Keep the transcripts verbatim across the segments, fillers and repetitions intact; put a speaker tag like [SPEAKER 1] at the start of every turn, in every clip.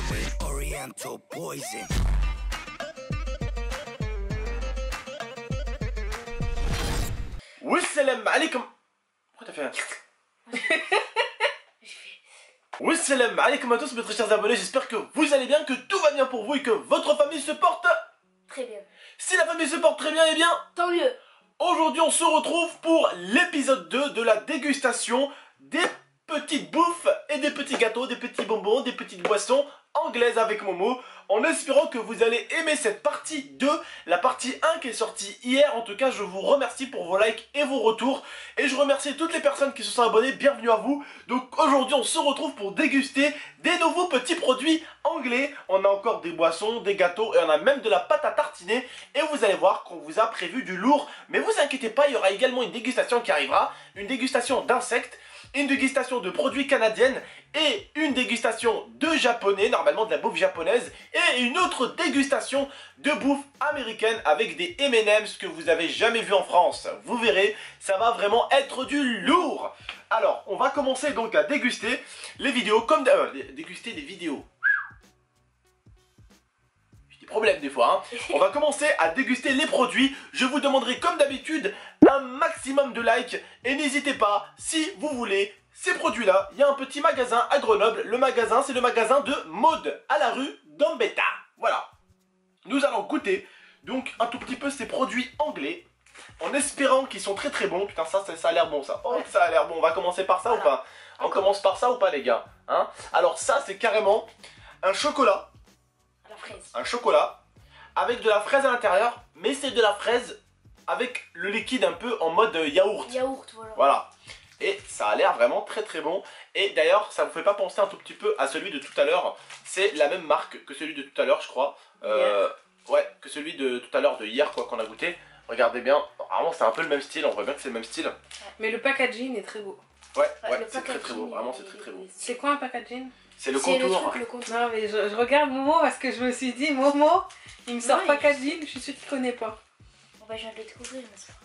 [SPEAKER 1] Oriental poison.
[SPEAKER 2] Wassalam alaikum. Pourquoi t'as fait un... Wassalam alaikum à tous mes très chers abonnés, j'espère que vous allez bien, que tout va bien pour vous et que votre famille se porte
[SPEAKER 3] très bien.
[SPEAKER 2] Si la famille se porte très bien, eh bien
[SPEAKER 3] tant mieux.
[SPEAKER 2] Aujourd'hui on se retrouve pour l'épisode deux de la dégustation des petites bouffes et des petits gâteaux, des petits bonbons, des petites boissons anglaises avec Momo, en espérant que vous allez aimer cette partie deux, la partie un qui est sortie hier. En tout cas, je vous remercie pour vos likes et vos retours, et je remercie toutes les personnes qui se sont abonnées, bienvenue à vous. Donc aujourd'hui, on se retrouve pour déguster des nouveaux petits produits anglais. On a encore des boissons, des gâteaux, et on a même de la pâte à tartiner, et vous allez voir qu'on vous a prévu du lourd. Mais vous inquiétez pas, il y aura également une dégustation qui arrivera, une dégustation d'insectes, une dégustation de produits canadiennes et une dégustation de japonais, normalement de la bouffe japonaise, et une autre dégustation de bouffe américaine avec des M and M's que vous avez jamais vu en France. Vous verrez, ça va vraiment être du lourd. Alors, on va commencer donc à déguster les vidéos, comme euh, déguster des vidéos. J'ai des problèmes des fois, hein. On va commencer à déguster les produits. Je vous demanderai comme d'habitude un maximum de likes, et n'hésitez pas, si vous voulez ces produits là, il y a un petit magasin à Grenoble. Le magasin, c'est le magasin de Maud à la rue d'Ambetta. Voilà, nous allons goûter donc un tout petit peu ces produits anglais, en espérant qu'ils sont très très bons. Putain, ça, ça, ça a l'air bon ça. Oh, ça a l'air bon. On va commencer par ça, voilà. Ou pas? On Encore. commence par ça ou pas, les gars, hein? Alors ça, c'est carrément un chocolat,
[SPEAKER 3] à la fraise.
[SPEAKER 2] Un chocolat avec de la fraise à l'intérieur, mais c'est de la fraise avec le liquide un peu en mode yaourt.
[SPEAKER 3] Yaourt, voilà.
[SPEAKER 2] Voilà. Et ça a l'air vraiment très très bon. Et d'ailleurs, ça vous fait pas penser un tout petit peu à celui de tout à l'heure? C'est la même marque que celui de tout à l'heure, je crois. Euh, ouais, que celui de tout à l'heure, de hier, quoi, qu'on a goûté. Regardez bien. Vraiment, c'est un peu le même style. On voit bien que c'est le même style.
[SPEAKER 4] Mais le packaging est très beau.
[SPEAKER 2] Ouais, ouais, ouais, c'est très très beau. Vraiment, c'est très très beau.
[SPEAKER 4] C'est quoi un packaging?
[SPEAKER 2] C'est le contour.
[SPEAKER 3] Le truc, le contour.
[SPEAKER 4] Non, mais je, je regarde Momo parce que je me suis dit, Momo, il me sort
[SPEAKER 3] non,
[SPEAKER 4] packaging, je suis sûre qu'il connaît pas.
[SPEAKER 3] On va jamais le découvrir, mais ça.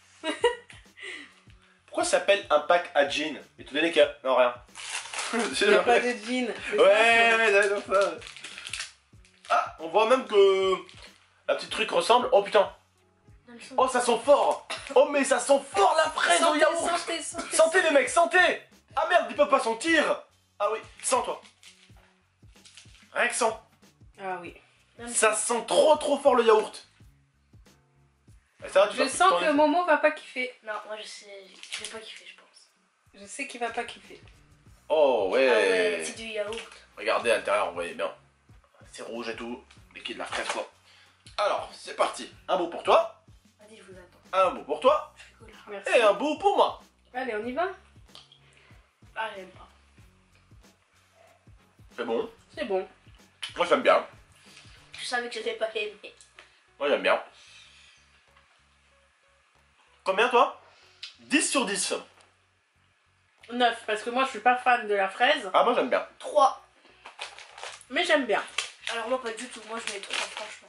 [SPEAKER 2] Pourquoi ça s'appelle un pack à jean? Et tout donné qu'il y a... Non, rien.
[SPEAKER 4] Il n'y a pas de jean.
[SPEAKER 2] Ouais, ouais, d'accord, ça. Ah, on voit même que la petite truc ressemble. Oh putain. Oh, ça sent fort. Oh, mais ça sent fort la fraise
[SPEAKER 4] santé,
[SPEAKER 2] au yaourt.
[SPEAKER 4] Santé, santé,
[SPEAKER 2] santé les mecs, santé. Ah merde, ils peuvent pas sentir. Ah oui, sens toi. Rien que sens.
[SPEAKER 4] Ah oui.
[SPEAKER 2] Ça sent trop trop fort le yaourt. Ça,
[SPEAKER 4] je sens que Momo va pas kiffer.
[SPEAKER 3] Non, moi je sais, je vais pas kiffer, je pense.
[SPEAKER 4] Je sais qu'il va pas kiffer.
[SPEAKER 2] Oh ouais.
[SPEAKER 3] Ah ouais, c'est du yaourt.
[SPEAKER 2] Regardez à l'intérieur, vous voyez bien. C'est rouge et tout. Liquide de la fraise quoi. Alors, c'est parti. Un bout pour toi.
[SPEAKER 3] Vas-y, je vous attends.
[SPEAKER 2] Un bout pour toi.
[SPEAKER 4] Merci.
[SPEAKER 2] Et un bout pour moi.
[SPEAKER 4] Allez, on y va.
[SPEAKER 3] Ah, j'aime pas.
[SPEAKER 2] C'est bon.
[SPEAKER 4] C'est bon.
[SPEAKER 2] Moi j'aime bien.
[SPEAKER 3] Je savais que je n'allais pas aimer.
[SPEAKER 2] Moi j'aime bien. Combien toi? Dix sur dix.
[SPEAKER 4] neuf, parce que moi je suis pas fan de la fraise.
[SPEAKER 2] Ah moi j'aime bien.
[SPEAKER 3] trois.
[SPEAKER 4] Mais j'aime bien.
[SPEAKER 3] Alors moi pas du tout, moi je mets trois franchement.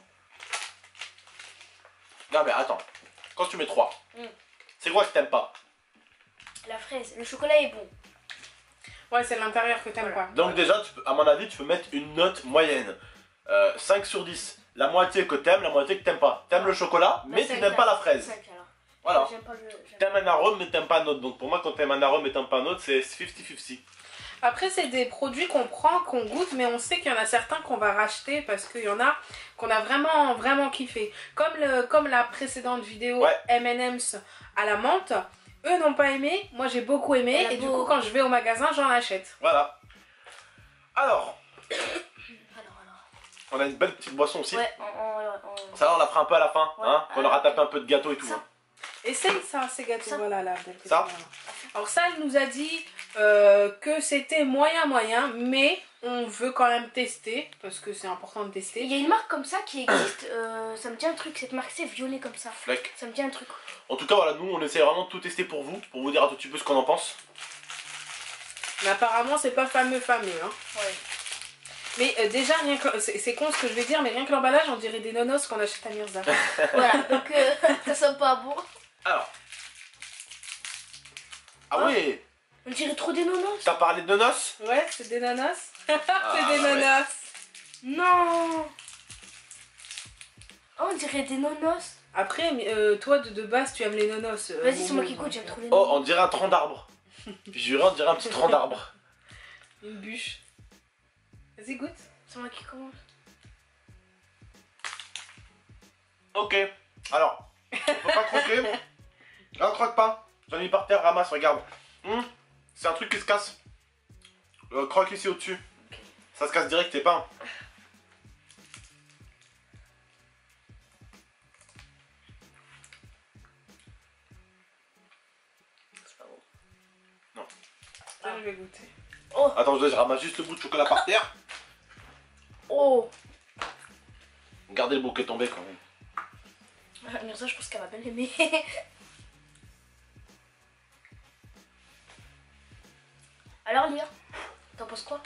[SPEAKER 2] Non mais attends. Quand tu mets trois, mm. c'est quoi que t'aimes pas?
[SPEAKER 3] La fraise, le chocolat est bon.
[SPEAKER 4] Ouais, c'est l'intérieur que t'aimes
[SPEAKER 3] voilà.
[SPEAKER 4] pas.
[SPEAKER 2] Donc
[SPEAKER 4] ouais.
[SPEAKER 2] déjà, tu peux, à mon avis, tu peux mettre une note moyenne. Euh, cinq sur dix. La moitié que t'aimes, la moitié que t'aimes pas. T'aimes le chocolat, mais tu n'aimes pas la fraise.
[SPEAKER 3] cinq alors.
[SPEAKER 2] Voilà.
[SPEAKER 3] Le...
[SPEAKER 2] T'aimes un arôme, mais t'aimes pas un autre. Donc pour moi, quand t'aimes un arôme et t'aimes pas un autre, c'est cinquante cinquante.
[SPEAKER 4] Après, c'est des produits qu'on prend, qu'on goûte, mais on sait qu'il y en a certains qu'on va racheter parce qu'il y en a qu'on a vraiment, vraiment kiffé. Comme, le, comme la précédente vidéo
[SPEAKER 2] ouais.
[SPEAKER 4] M and M's à la menthe, eux n'ont pas aimé, moi j'ai beaucoup aimé, et beau... du coup, quand je vais au magasin, j'en achète.
[SPEAKER 2] Voilà. Alors,
[SPEAKER 3] alors, alors,
[SPEAKER 2] on a une belle petite boisson aussi.
[SPEAKER 3] Ouais, on, on, on...
[SPEAKER 2] Ça va, on la fera un peu à la fin, ouais. hein, qu'on aura tapé un peu de gâteau et tout.
[SPEAKER 3] Ça.
[SPEAKER 2] Hein.
[SPEAKER 4] Essaye ça, ces gâteaux,
[SPEAKER 3] ça.
[SPEAKER 4] voilà là.
[SPEAKER 2] Ça.
[SPEAKER 4] Alors ça, elle nous a dit euh, que c'était moyen moyen, mais on veut quand même tester, parce que c'est important de tester.
[SPEAKER 3] Il y a une marque comme ça qui existe, euh, ça me dit un truc, cette marque c'est violet comme ça.
[SPEAKER 2] Fleck.
[SPEAKER 3] Ça me dit un truc.
[SPEAKER 2] En tout cas, voilà, nous on essaie vraiment de tout tester pour vous, pour vous dire un tout petit peu ce qu'on en pense.
[SPEAKER 4] Mais apparemment, c'est pas fameux fameux, hein.
[SPEAKER 3] Ouais.
[SPEAKER 4] Mais euh, déjà, rien que c'est con ce que je vais dire, mais rien que l'emballage, on dirait des nonos qu'on achète à Mirza.
[SPEAKER 3] Voilà, donc euh, ça sent pas bon.
[SPEAKER 2] Alors. Ah oh. oui.
[SPEAKER 3] On dirait trop des nonos.
[SPEAKER 2] T'as parlé de nonos?
[SPEAKER 4] Ouais, c'est des nonos.
[SPEAKER 2] Ah,
[SPEAKER 4] c'est des
[SPEAKER 2] ouais.
[SPEAKER 4] nonos.
[SPEAKER 3] Non. Oh, on dirait des nonos.
[SPEAKER 4] Après, euh, toi de, de base, tu aimes les nonos. euh,
[SPEAKER 3] Vas-y, c'est
[SPEAKER 4] Momo,
[SPEAKER 3] moi qui
[SPEAKER 4] donc,
[SPEAKER 3] goûte, j'aime
[SPEAKER 4] euh,
[SPEAKER 3] trop les
[SPEAKER 2] Oh,
[SPEAKER 3] nonos.
[SPEAKER 2] on dirait un tronc d'arbre. Je jure, on dirait un petit tronc d'arbre.
[SPEAKER 4] Une bûche. Vas-y, goûte.
[SPEAKER 3] C'est moi qui commence.
[SPEAKER 2] Ok. Alors, on peut pas croquer. Non, croque pas. J'en ai mis par terre, ramasse, regarde. Hum, c'est un truc qui se casse. Euh, croque ici au-dessus. Ça se casse direct, t'es pas.
[SPEAKER 3] C'est pas bon.
[SPEAKER 4] Ah, je vais goûter.
[SPEAKER 3] Oh,
[SPEAKER 2] Attends, je ramasse juste le bout de chocolat par terre.
[SPEAKER 3] oh.
[SPEAKER 2] Regardez le bouquet tombé quand même.
[SPEAKER 3] Mais ça, je pense qu'elle va bien aimer. Alors, Lia, t'en penses quoi?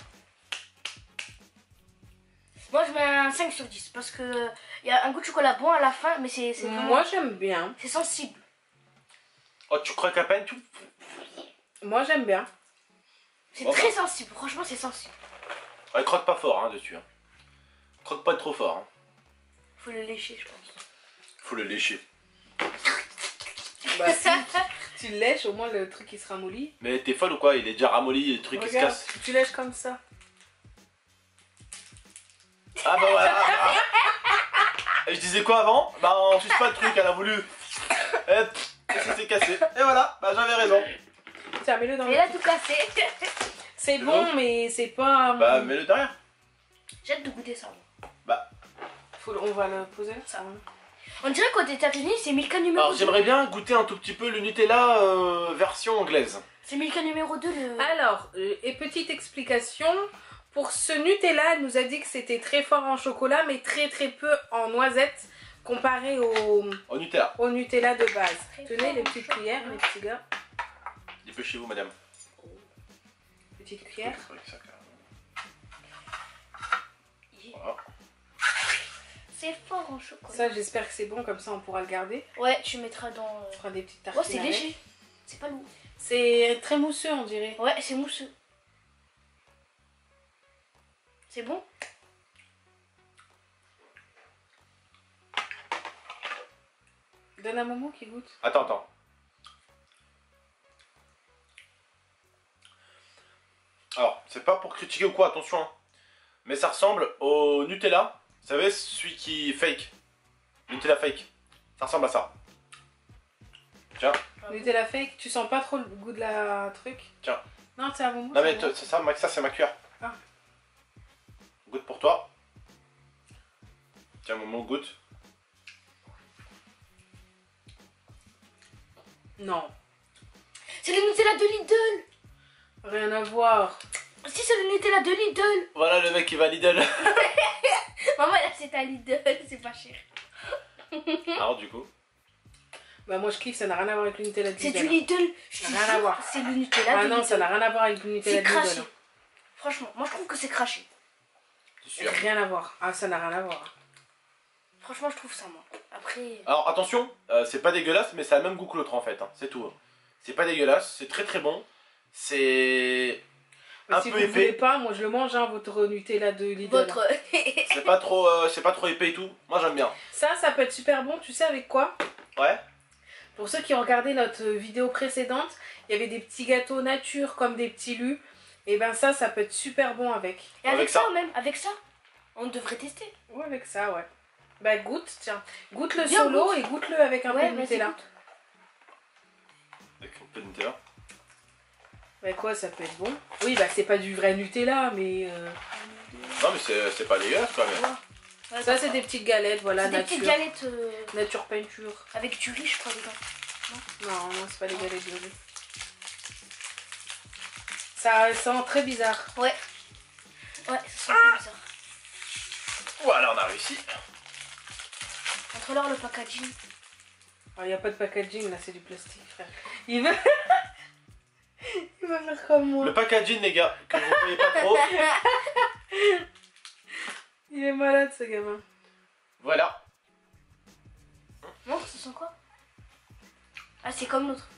[SPEAKER 3] Moi, je mets un cinq sur dix parce que il y a un goût de chocolat bon à la fin, mais c'est c'est vraiment-
[SPEAKER 4] Moi, j'aime bien.
[SPEAKER 3] c'est sensible.
[SPEAKER 2] Oh, tu croques à peine tout.
[SPEAKER 4] Moi, j'aime bien.
[SPEAKER 3] C'est
[SPEAKER 2] Oh,
[SPEAKER 3] très
[SPEAKER 2] bah.
[SPEAKER 3] sensible, franchement, c'est sensible.
[SPEAKER 2] Ouais, croque pas fort hein, dessus. Hein. Croque pas trop fort. Hein.
[SPEAKER 3] Faut le lécher, je pense.
[SPEAKER 2] Faut le lécher.
[SPEAKER 4] Bah, si tu le lèches, au moins le truc il se ramollit.
[SPEAKER 2] Mais t'es folle ou quoi? Il est déjà ramolli, le truc qui se
[SPEAKER 4] Regarde,
[SPEAKER 2] casse.
[SPEAKER 4] tu lèches comme ça.
[SPEAKER 2] Ah bah voilà. Et je disais quoi avant? Bah on suce pas le truc, elle a voulu. Et ça s'est cassé. Et voilà, bah j'avais raison.
[SPEAKER 4] Tiens, mets-le dans
[SPEAKER 3] Et
[SPEAKER 4] le...
[SPEAKER 3] là, tout cassé.
[SPEAKER 4] C'est
[SPEAKER 2] C'est
[SPEAKER 4] bon,
[SPEAKER 2] bon
[SPEAKER 4] mais c'est pas...
[SPEAKER 2] Bah mets-le derrière.
[SPEAKER 3] J'ai hâte de goûter ça.
[SPEAKER 2] Bah.
[SPEAKER 4] Faut le- On va le poser là, ça.
[SPEAKER 3] On dirait qu'aux États-Unis, c'est Milka numéro
[SPEAKER 2] Alors
[SPEAKER 3] deux.
[SPEAKER 2] j'aimerais bien goûter un tout petit peu le Nutella euh, version anglaise.
[SPEAKER 3] C'est Milka numéro deux le.
[SPEAKER 4] Alors, euh, et petite explication, pour ce Nutella, elle nous a dit que c'était très fort en chocolat, mais très très peu en noisette, comparé au,
[SPEAKER 2] Au Nutella.
[SPEAKER 4] au Nutella de base.
[SPEAKER 3] Très
[SPEAKER 4] Tenez
[SPEAKER 3] fort
[SPEAKER 4] les
[SPEAKER 3] en
[SPEAKER 4] petites
[SPEAKER 3] chocolat.
[SPEAKER 4] cuillères, les petits gars.
[SPEAKER 2] Dépêchez-vous madame.
[SPEAKER 4] Petite cuillère.
[SPEAKER 2] Voilà.
[SPEAKER 3] C'est fort en chocolat.
[SPEAKER 4] Ça, j'espère que c'est bon, comme ça on pourra le garder.
[SPEAKER 3] Ouais, tu mettras dans.
[SPEAKER 4] On fera des petites
[SPEAKER 3] Oh,
[SPEAKER 4] tartines
[SPEAKER 3] c'est
[SPEAKER 4] avec.
[SPEAKER 3] léger. C'est pas lourd.
[SPEAKER 4] C'est très mousseux, on dirait.
[SPEAKER 3] Ouais, c'est mousseux. C'est bon?
[SPEAKER 4] Donne à Momo qui goûte.
[SPEAKER 2] Attends, attends. Alors, c'est pas pour critiquer ou quoi, attention. Hein. Mais ça ressemble au Nutella. Vous savez, celui qui fake. Nutella fake. Ça ressemble à ça. Tiens.
[SPEAKER 4] Nutella fake, tu sens pas trop le goût de la truc?
[SPEAKER 2] Tiens.
[SPEAKER 4] Non, c'est à Momo.
[SPEAKER 2] Non mais
[SPEAKER 4] c'est à moi.
[SPEAKER 2] t- c'est ça, ça c'est ma cuillère.
[SPEAKER 4] Ah.
[SPEAKER 2] Goûte pour toi. Tiens, Momo, goûte.
[SPEAKER 4] Non,
[SPEAKER 3] C'est le Nutella de Lidl.
[SPEAKER 4] rien à voir.
[SPEAKER 3] Si, c'est le Nutella de Lidl.
[SPEAKER 2] Voilà le mec qui va à Lidl.
[SPEAKER 3] Maman, là, c'est à Lidl. C'est pas cher.
[SPEAKER 2] Alors du coup.
[SPEAKER 4] Bah moi je kiffe, ça n'a rien à voir avec le Nutella de
[SPEAKER 3] C'est
[SPEAKER 4] Lidl.
[SPEAKER 3] du Lidl. Je te
[SPEAKER 4] Rien à
[SPEAKER 3] jure,
[SPEAKER 4] voir.
[SPEAKER 3] c'est le Nutella
[SPEAKER 4] Ah
[SPEAKER 3] de
[SPEAKER 4] non,
[SPEAKER 3] Lidl.
[SPEAKER 4] ça n'a rien à voir avec le Nutella
[SPEAKER 3] C'est
[SPEAKER 4] de
[SPEAKER 3] craché.
[SPEAKER 4] Lidl.
[SPEAKER 3] Franchement, moi je trouve que c'est craché.
[SPEAKER 2] C'est sûr.
[SPEAKER 4] Rien à voir. Ah, ça n'a rien à voir.
[SPEAKER 3] Franchement, je trouve ça, moi. Après.
[SPEAKER 2] Alors attention, euh, c'est pas dégueulasse, mais ça a le même goût que l'autre en fait. Hein. C'est tout. C'est pas dégueulasse, c'est très très bon. C'est
[SPEAKER 4] Mais
[SPEAKER 2] un
[SPEAKER 4] si
[SPEAKER 2] peu
[SPEAKER 4] vous voulez
[SPEAKER 2] épais.
[SPEAKER 4] pas, moi je le mange, hein, votre Nutella de Lidl.
[SPEAKER 3] Votre.
[SPEAKER 2] C'est pas trop, euh, c'est pas trop épais et tout. Moi j'aime bien.
[SPEAKER 4] Ça, ça peut être super bon, tu sais avec quoi?
[SPEAKER 2] Ouais.
[SPEAKER 4] Pour ceux qui ont regardé notre vidéo précédente, il y avait des petits gâteaux nature comme des petits lus. Et ben ça, ça peut être super bon avec.
[SPEAKER 3] Et avec,
[SPEAKER 2] Avec
[SPEAKER 3] ça,
[SPEAKER 2] ça.
[SPEAKER 3] même, avec ça, on devrait tester.
[SPEAKER 4] Ouais, avec ça, ouais. Bah goûte, tiens. Goûte le
[SPEAKER 3] Bien,
[SPEAKER 4] solo
[SPEAKER 3] goûte.
[SPEAKER 4] et goûte-le avec un
[SPEAKER 3] Ouais,
[SPEAKER 4] peu de
[SPEAKER 3] vas-y,
[SPEAKER 4] Nutella.
[SPEAKER 3] goûte.
[SPEAKER 2] Avec un peu de Nutella.
[SPEAKER 4] Bah quoi, ça peut être bon. Oui, bah c'est pas du vrai Nutella, mais... euh,
[SPEAKER 2] Non mais c'est c'est pas dégueulasse quand même.
[SPEAKER 3] Ouais,
[SPEAKER 4] Ça,
[SPEAKER 3] d'accord.
[SPEAKER 4] c'est des petites galettes, voilà,
[SPEAKER 3] C'est des
[SPEAKER 4] nature.
[SPEAKER 3] petites galettes euh,
[SPEAKER 4] Nature peinture.
[SPEAKER 3] avec du riz, je crois, dedans.
[SPEAKER 4] Non, non, c'est pas des galettes de riz. Ça sent très bizarre.
[SPEAKER 3] Ouais. Ouais, ça sent un peu bizarre.
[SPEAKER 2] Voilà, on a réussi.
[SPEAKER 3] Entre l'or, le packaging.
[SPEAKER 4] Il n'y a pas de packaging, là, c'est du plastique, frère. Il va... Il va faire comme moi.
[SPEAKER 2] Le packaging les gars, que vous voyez pas trop.
[SPEAKER 4] Il est malade, ce gamin.
[SPEAKER 2] Voilà.
[SPEAKER 3] Montre, ça sent quoi? Ah, c'est comme l'autre.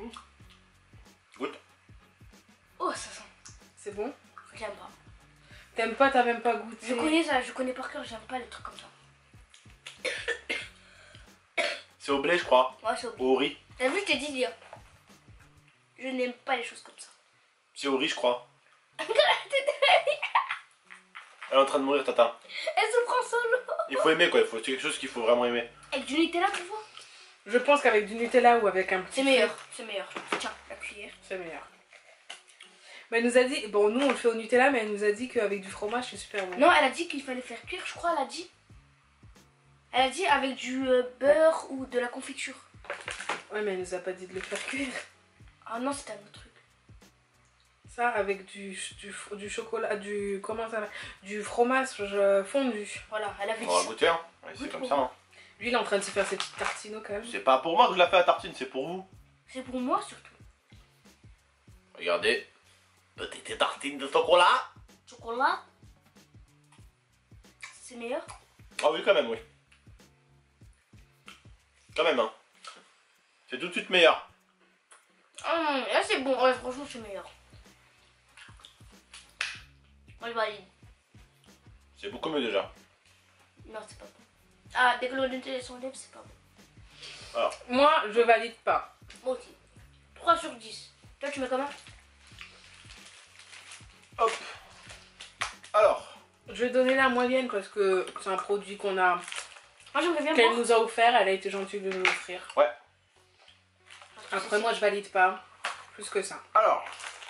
[SPEAKER 2] Goûte.
[SPEAKER 3] Oh, ça sent.
[SPEAKER 4] C'est bon?
[SPEAKER 3] J'aime pas.
[SPEAKER 4] T'aimes pas, t'as même pas goûté.
[SPEAKER 3] Je connais ça, je connais par cœur, j'aime pas les trucs comme ça.
[SPEAKER 2] C'est au blé, je crois.
[SPEAKER 3] Ouais, c'est au
[SPEAKER 2] Au riz.
[SPEAKER 3] T'as vu, je t'ai dit dire. Je n'aime pas les choses comme ça.
[SPEAKER 2] C'est au riz, je crois. Elle est en train de mourir, Tata.
[SPEAKER 3] Elle se prend solo.
[SPEAKER 2] Il faut aimer, quoi. Il faut... C'est quelque chose qu'il faut vraiment aimer.
[SPEAKER 3] Avec du Nutella, tu vois.
[SPEAKER 4] Je pense qu'avec du Nutella ou avec un petit
[SPEAKER 3] C'est meilleur, c'est meilleur. Tiens, la cuillère.
[SPEAKER 4] C'est meilleur. Mais elle nous a dit, bon nous on le fait au Nutella, mais elle nous a dit qu'avec du fromage c'est super bon.
[SPEAKER 3] Non, elle a dit qu'il fallait faire cuire, je crois, elle a dit. Elle a dit avec du euh, beurre ou de la confiture.
[SPEAKER 4] Ouais, mais elle nous a pas dit de le faire cuire.
[SPEAKER 3] Ah non, c'était un autre truc.
[SPEAKER 4] Ça avec du, du, du chocolat, du comment ça s'appelle, du fromage euh, fondu.
[SPEAKER 3] Voilà, elle avait dit.
[SPEAKER 2] On va
[SPEAKER 3] ça.
[SPEAKER 2] goûter, hein. Ouais, c'est
[SPEAKER 3] Goûte
[SPEAKER 2] comme
[SPEAKER 3] pour
[SPEAKER 2] ça,
[SPEAKER 3] moi.
[SPEAKER 2] hein.
[SPEAKER 4] Lui il est en train de se faire ses petites tartines quand même.
[SPEAKER 2] C'est pas pour moi que je la fais à tartine, c'est pour vous.
[SPEAKER 3] C'est pour moi surtout.
[SPEAKER 2] Regardez. Petite tartine de chocolat.
[SPEAKER 3] Chocolat. C'est meilleur.
[SPEAKER 2] Ah oui, quand même, oui. Quand même, hein. C'est tout de suite meilleur.
[SPEAKER 3] Ah non, là c'est bon, ouais, franchement c'est meilleur. Moi je valide.
[SPEAKER 2] C'est beaucoup mieux déjà.
[SPEAKER 3] Non, c'est pas bon. Ah, dès que le Nutella s'enlève, c'est pas bon.
[SPEAKER 2] Alors,
[SPEAKER 4] Moi je valide pas.
[SPEAKER 3] Moi aussi. trois sur dix. Toi tu mets comment?
[SPEAKER 2] hop. Alors,
[SPEAKER 4] Je vais donner la moyenne parce que c'est un produit qu'on a,
[SPEAKER 3] Moi j'aimerais bien
[SPEAKER 4] qu'elle
[SPEAKER 3] boire.
[SPEAKER 4] nous a offert, elle a été gentille de nous l'offrir.
[SPEAKER 2] ouais.
[SPEAKER 4] Après moi je valide pas plus que ça.
[SPEAKER 2] Alors.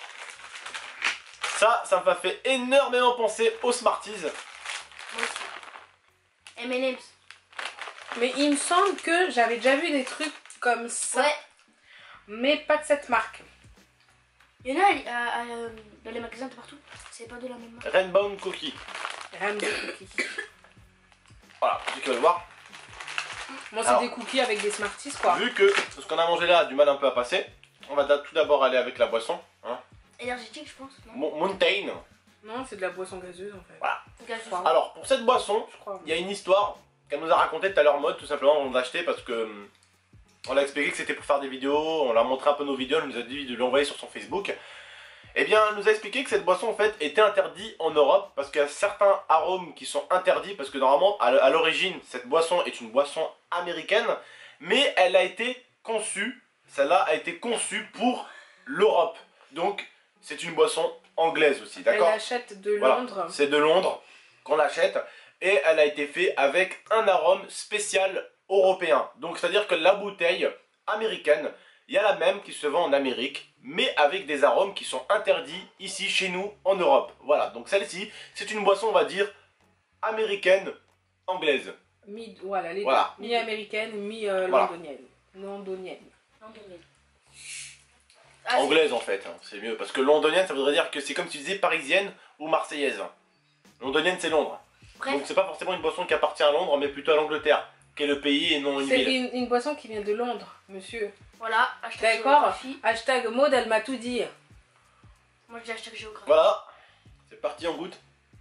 [SPEAKER 2] Ça, ça m'a fait énormément penser aux Smarties.
[SPEAKER 3] Moi aussi. M and M's.
[SPEAKER 4] Mais il me semble que j'avais déjà vu des trucs comme ça,
[SPEAKER 3] Ouais.
[SPEAKER 4] mais pas de cette marque.
[SPEAKER 3] Il y en a à- à- euh, dans les magasins de partout. C'est pas de la même marque.
[SPEAKER 2] Rainbow Cookie.
[SPEAKER 4] Rainbow Cookies.
[SPEAKER 2] Voilà, ceux qui veulent voir.
[SPEAKER 4] Moi c'est
[SPEAKER 2] Alors.
[SPEAKER 4] des cookies avec des Smarties quoi.
[SPEAKER 2] Vu que ce qu'on a mangé là a du mal un peu à passer, on va tout d'abord aller avec la boisson. Hein.
[SPEAKER 3] Énergétique, je pense. Non.
[SPEAKER 2] Mo- Mountain.
[SPEAKER 4] Non, c'est de la boisson gazeuse en fait.
[SPEAKER 2] Voilà.
[SPEAKER 3] Gazeuse.
[SPEAKER 4] Wow.
[SPEAKER 2] Alors, pour cette boisson,
[SPEAKER 4] Je crois.
[SPEAKER 2] il y a une histoire qu'elle nous a racontée tout à l'heure, mode tout simplement, on l'a acheté parce que hum, on l'a expliqué que c'était pour faire des vidéos, on l'a montré un peu nos vidéos, elle nous a dit de l'envoyer sur son Facebook. Eh bien, elle nous a expliqué que cette boisson en fait était interdite en Europe parce qu'il y a certains arômes qui sont interdits parce que normalement, à l- à l'origine, cette boisson est une boisson américaine, mais elle a été conçue, celle-là a été conçue pour l'Europe. Donc, c'est une boisson anglaise aussi,
[SPEAKER 4] Elle
[SPEAKER 2] d'accord?
[SPEAKER 4] achète de
[SPEAKER 2] Voilà,
[SPEAKER 4] Londres.
[SPEAKER 2] c'est de Londres qu'on l'achète et elle a été faite avec un arôme spécial européen. Donc c'est-à-dire que la bouteille américaine, il y a la même qui se vend en Amérique, mais avec des arômes qui sont interdits ici chez nous en Europe. Voilà, donc celle-ci, c'est une boisson, on va dire, américaine, anglaise.
[SPEAKER 4] Mi, voilà, les
[SPEAKER 2] Voilà.
[SPEAKER 4] deux. Mi-américaine, mi-londonienne.
[SPEAKER 2] Voilà.
[SPEAKER 4] Londonienne.
[SPEAKER 3] Londonienne. Ah, c'est-
[SPEAKER 2] Anglaise en fait, hein, c'est mieux. Parce que londonienne, ça voudrait dire que c'est comme tu disais parisienne ou marseillaise. Londonienne, c'est Londres.
[SPEAKER 3] Bref,
[SPEAKER 2] Donc c'est pas forcément une boisson qui appartient à Londres, mais plutôt à l'Angleterre, qui est le pays et non une
[SPEAKER 4] C'est
[SPEAKER 2] ville.
[SPEAKER 4] une, une boisson qui vient de Londres, monsieur.
[SPEAKER 3] voilà. Hashtag
[SPEAKER 4] D'accord.
[SPEAKER 3] géographie.
[SPEAKER 4] Hashtag Maud, elle m'a tout dit.
[SPEAKER 3] Moi je dis hashtag géographie.
[SPEAKER 2] Voilà, c'est parti, on goûte.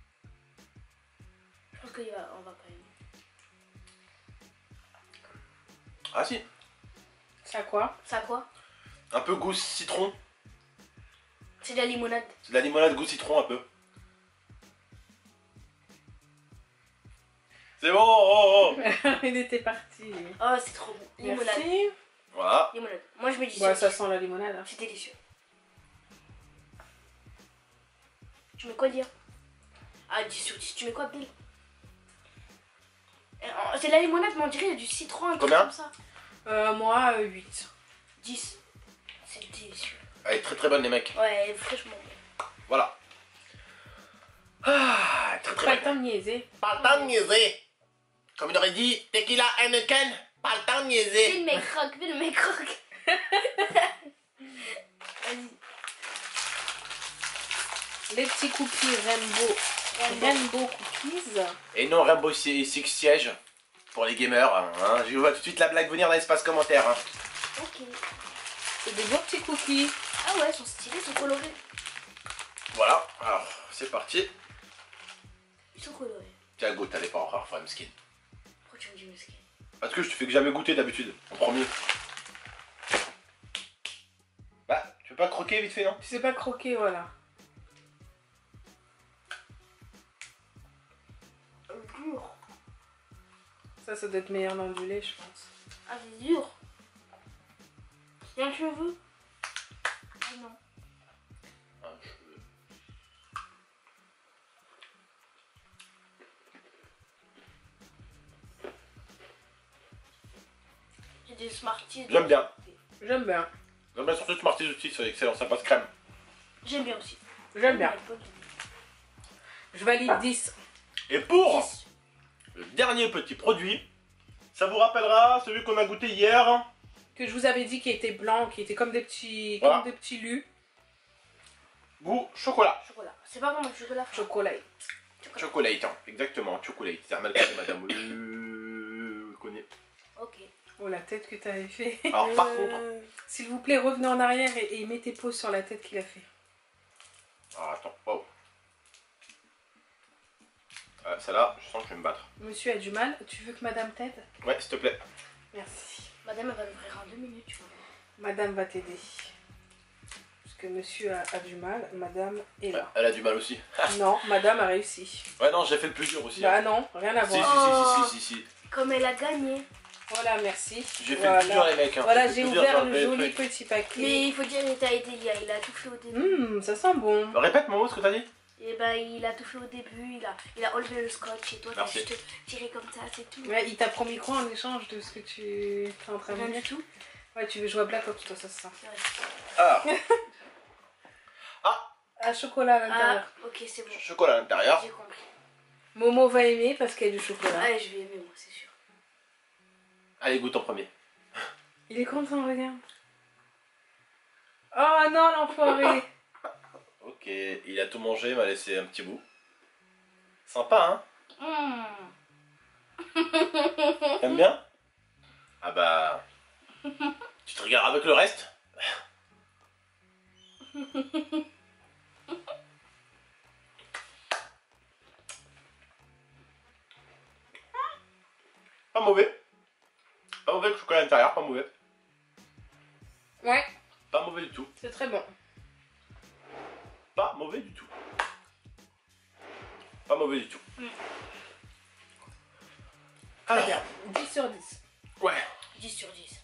[SPEAKER 3] Je pense qu'on va pas aimer.
[SPEAKER 2] Ah si,
[SPEAKER 4] Ça quoi?
[SPEAKER 3] Ça quoi?
[SPEAKER 2] un peu goût citron.
[SPEAKER 3] C'est de la limonade.
[SPEAKER 2] C'est de la limonade goût citron un peu. C'est bon, oh, oh.
[SPEAKER 4] Il était parti.
[SPEAKER 3] Oh, c'est trop bon. Limonade.
[SPEAKER 4] Merci.
[SPEAKER 2] Voilà.
[SPEAKER 3] Limonade. Moi je me dis
[SPEAKER 4] Ouais,
[SPEAKER 3] ça.
[SPEAKER 4] ça sent la limonade. hein.
[SPEAKER 3] C'est délicieux. Tu mets quoi dire? Ah, dix sur dix. Tu mets quoi, Bill? Euh, C'est de la limonade, mais on dirait du citron, un truc
[SPEAKER 2] Combien?
[SPEAKER 3] comme ça.
[SPEAKER 4] Euh, moi, euh, huit.
[SPEAKER 3] dix. C'est délicieux.
[SPEAKER 2] Elle est très très bonne les mecs.
[SPEAKER 3] Ouais, fraîchement.
[SPEAKER 2] Voilà. Ah, très
[SPEAKER 4] Pas
[SPEAKER 2] très
[SPEAKER 4] le temps de niaiser.
[SPEAKER 2] Pas le temps de niaiser. Comme il aurait dit, tequila Heineken, pas le temps de niaiser.
[SPEAKER 3] Bill, mais croque. Bill, mais croque. Vas-y.
[SPEAKER 4] Les petits cookies Rainbow. Rainbow Cookies.
[SPEAKER 2] Et non Rainbow Six Siege pour les gamers. Hein. Je vois tout de suite la blague venir dans l'espace commentaire. Hein.
[SPEAKER 3] Ok.
[SPEAKER 4] C'est des beaux petits cookies.
[SPEAKER 3] Ah ouais, ils sont stylés, ils sont colorés.
[SPEAKER 2] Voilà, alors c'est parti.
[SPEAKER 3] Ils sont colorés.
[SPEAKER 2] Tiens, goûte, t'allais pas encore faire une skin.
[SPEAKER 3] Pourquoi tu me dis musqué?
[SPEAKER 2] Parce que je te fais que jamais goûter d'habitude, en premier. Bah, tu veux pas croquer vite fait, non?
[SPEAKER 4] Tu sais pas croquer, voilà.
[SPEAKER 3] dur.
[SPEAKER 4] Ça, ça doit être meilleur dans du lait, je pense.
[SPEAKER 3] Ah, c'est dur. Il y a un cheveu. Ah non.
[SPEAKER 2] Un cheveu.
[SPEAKER 3] J'ai des Smarties.
[SPEAKER 2] J'aime bien.
[SPEAKER 4] J'aime bien.
[SPEAKER 2] J'aime bien surtout Smarties aussi, c'est excellent, ça passe crème.
[SPEAKER 3] J'aime bien aussi.
[SPEAKER 4] J'aime bien. Je valide dix.
[SPEAKER 2] Et pour le dernier petit produit, ça vous rappellera celui qu'on a goûté hier.
[SPEAKER 4] Que je vous avais dit qui était blanc, qui était comme des petits,
[SPEAKER 2] Voilà.
[SPEAKER 4] comme des petits lus.
[SPEAKER 2] Goût chocolat.
[SPEAKER 3] Chocolat. C'est pas vraiment du chocolat.
[SPEAKER 4] Chocolat.
[SPEAKER 2] Chocolate, hein, exactement, chocolate. C'est un mal connu, madame. Euh, vous connaissez.
[SPEAKER 3] Ok.
[SPEAKER 4] Oh, la tête que t'avais fait.
[SPEAKER 2] Alors, par contre.
[SPEAKER 4] S'il vous plaît, revenez en arrière et, et mettez pause sur la tête qu'il a fait.
[SPEAKER 2] Ah, attends, wow. Euh, Celle-là, je sens que je vais me battre.
[SPEAKER 4] Monsieur a du mal. Tu veux que madame t'aide?
[SPEAKER 2] Ouais, s'il te plaît.
[SPEAKER 4] Merci.
[SPEAKER 3] Madame, elle va l'ouvrir en deux minutes, tu vois.
[SPEAKER 4] Madame va t'aider. Parce que monsieur a, a du mal, madame est
[SPEAKER 2] Ouais,
[SPEAKER 4] là.
[SPEAKER 2] elle a du mal aussi.
[SPEAKER 4] Non, madame a réussi.
[SPEAKER 2] Ouais, non, j'ai fait le plus dur aussi.
[SPEAKER 4] Bah
[SPEAKER 2] hein.
[SPEAKER 4] non, rien à
[SPEAKER 2] Si, si,
[SPEAKER 4] voir.
[SPEAKER 2] si, si, si, si, si.
[SPEAKER 3] Comme elle a gagné.
[SPEAKER 4] Voilà, merci.
[SPEAKER 2] J'ai fait
[SPEAKER 4] Voilà.
[SPEAKER 2] le plus dur, les mecs. Hein.
[SPEAKER 4] Voilà,
[SPEAKER 2] le
[SPEAKER 4] j'ai
[SPEAKER 2] plus dur,
[SPEAKER 4] ouvert
[SPEAKER 2] j'ai
[SPEAKER 4] le
[SPEAKER 2] enlevé
[SPEAKER 4] joli
[SPEAKER 2] truc.
[SPEAKER 4] petit paquet.
[SPEAKER 3] Mais il faut dire, il a été, il a, il a tout fait au début.
[SPEAKER 4] Hum, ça sent bon.
[SPEAKER 2] Répète, Momo, ce que t'as dit.
[SPEAKER 3] Et bah, il a tout fait au début. Il a, il a enlevé le scotch et toi, t'as
[SPEAKER 2] Merci.
[SPEAKER 3] juste tiré comme ça, c'est tout.
[SPEAKER 4] Ouais, il t'a promis quoi en échange de ce que tu es en train de
[SPEAKER 3] Rien
[SPEAKER 4] dire?
[SPEAKER 3] du tout.
[SPEAKER 4] Ouais, tu veux jouer à Black Ops, toi, ça se sent.
[SPEAKER 2] Ah,
[SPEAKER 4] À chocolat à
[SPEAKER 3] Ah,
[SPEAKER 4] l'intérieur.
[SPEAKER 3] ok, c'est bon.
[SPEAKER 2] chocolat à l'intérieur.
[SPEAKER 3] J'ai compris.
[SPEAKER 4] Momo va aimer parce qu'il y a du chocolat.
[SPEAKER 3] Allez, je vais aimer, moi, c'est sûr.
[SPEAKER 2] Allez, goûte en premier.
[SPEAKER 4] Il est content, regarde. Oh non, l'enfoiré.
[SPEAKER 2] Ok, il a tout mangé, il m'a laissé un petit bout. Sympa, hein.
[SPEAKER 3] Mmh.
[SPEAKER 2] T'aimes bien? Ah bah... Tu te regardes avec le reste? Pas mauvais. Pas mauvais le chocolat à l'intérieur, pas mauvais.
[SPEAKER 4] Ouais,
[SPEAKER 2] Pas mauvais du tout.
[SPEAKER 4] c'est très bon.
[SPEAKER 2] Pas mauvais du tout. Pas mauvais du tout.
[SPEAKER 3] Mm.
[SPEAKER 4] Très
[SPEAKER 2] Alors,
[SPEAKER 4] bien. dix sur dix.
[SPEAKER 2] ouais.
[SPEAKER 3] dix sur dix.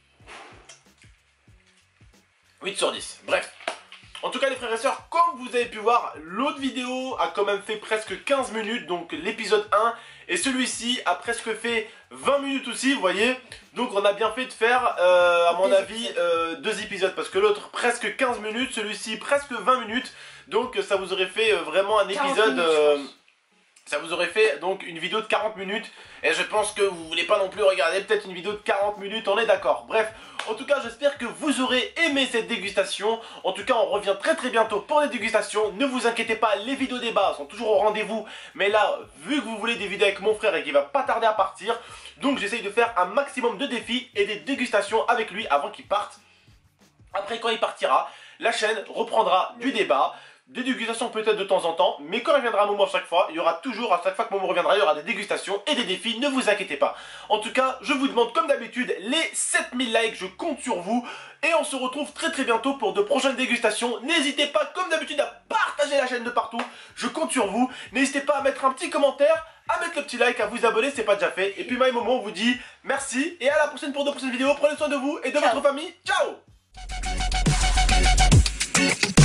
[SPEAKER 2] huit sur dix. Bref. En tout cas les frères et sœurs, comme vous avez pu voir, l'autre vidéo a quand même fait presque quinze minutes, donc l'épisode un, et celui-ci a presque fait vingt minutes aussi, vous voyez. Donc on a bien fait de faire, euh, à mon
[SPEAKER 3] Deux
[SPEAKER 2] avis, euh, deux épisodes, parce que l'autre presque quinze minutes, celui-ci presque vingt minutes, donc ça vous aurait fait euh, vraiment un
[SPEAKER 3] quarante
[SPEAKER 2] épisode...
[SPEAKER 3] minutes, je
[SPEAKER 2] euh,
[SPEAKER 3] pense.
[SPEAKER 2] ça vous aurait fait donc une vidéo de quarante minutes, et je pense que vous voulez pas non plus regarder peut-être une vidéo de quarante minutes, on est d'accord. Bref, en tout cas j'espère que vous aurez aimé cette dégustation. En tout cas on revient très très bientôt pour les dégustations. Ne vous inquiétez pas, les vidéos débat sont toujours au rendez-vous. Mais là, vu que vous voulez des vidéos avec mon frère et qu'il va pas tarder à partir, donc j'essaye de faire un maximum de défis et des dégustations avec lui avant qu'il parte. Après quand il partira, la chaîne reprendra du débat. Des dégustations peut-être de temps en temps, mais quand il reviendra Momo à chaque fois, il y aura toujours, à chaque fois que Momo reviendra, il y aura des dégustations et des défis, ne vous inquiétez pas. En tout cas, je vous demande comme d'habitude les sept mille likes, je compte sur vous. Et on se retrouve très très bientôt pour de prochaines dégustations. N'hésitez pas comme d'habitude à partager la chaîne de partout, je compte sur vous. N'hésitez pas à mettre un petit commentaire, à mettre le petit like, à vous abonner, c'est pas déjà fait. Et puis moi et Momo, on vous dit merci et à la prochaine pour de prochaines vidéos. Prenez soin de vous et de
[SPEAKER 3] Ciao.
[SPEAKER 2] votre famille. Ciao!